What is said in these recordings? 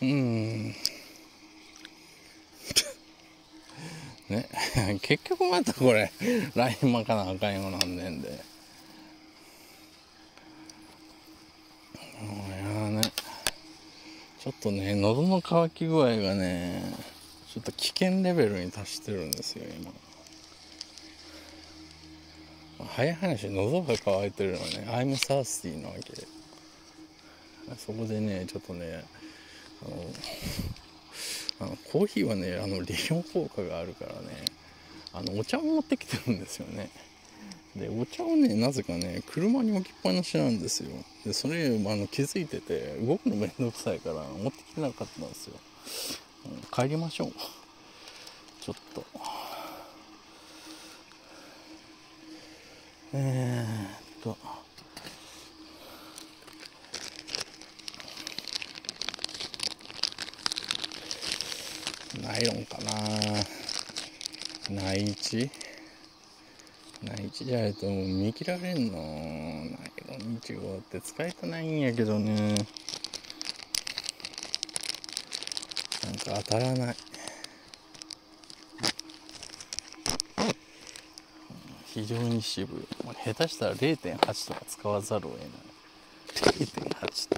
ね結局またこれライン巻かなあかんようなんねんで、いやね、ちょっとね喉の渇き具合がねちょっと危険レベルに達してるんですよ今。早い話、喉が渇いてるのはね、I'm thirsty なわけで、そこでねちょっとねコーヒーはね利尿効果があるからね、お茶を持ってきてるんですよね。でお茶をねなぜかね車に置きっぱなしなんですよ。でそれ気づいてて動くのめんどくさいから持ってきてなかったんですよ。帰りましょう。ちょっとナイロンかな、内地じゃないともう見切られんの。ナイロン1号って使いたないんやけどね、なんか当たらない。非常に渋い。下手したら 0.8 とか使わざるを得ない。0.8 って。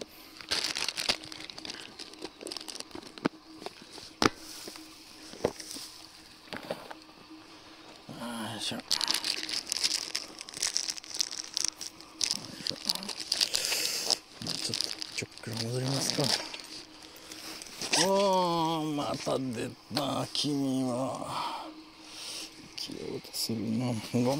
よいしょ。ちょっとちょっくら戻りますか。また出た君は。切ろうとするな。ごめん。